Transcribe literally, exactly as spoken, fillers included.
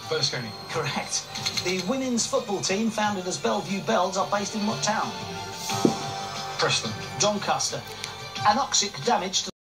Berlusconi. Correct. The women's football team, founded as Donny Belles, are based in what town? Preston. Doncaster. Anoxic damage to